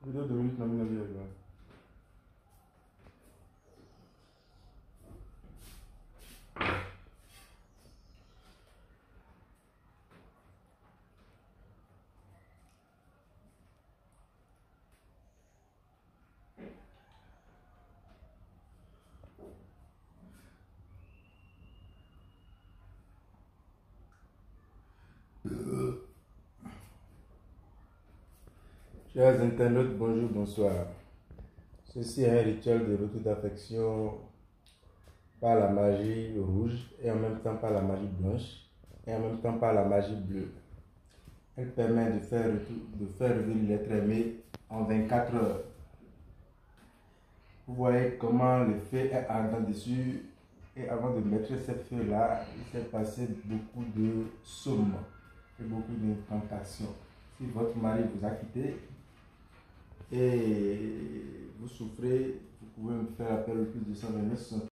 Vidéo de minutes, non, non. Chers internautes, bonjour, bonsoir. Ceci est un rituel de retour d'affection par la magie rouge et en même temps par la magie blanche et en même temps par la magie bleue. Elle permet de faire revenir l'être aimé en 24 heures. Vous voyez comment le feu est ardent dessus, et avant de mettre cette feu là, il s'est passé beaucoup de sommes et beaucoup d'incantations. Si votre mari vous a quitté et vous souffrez, vous pouvez me faire appel au plus de 129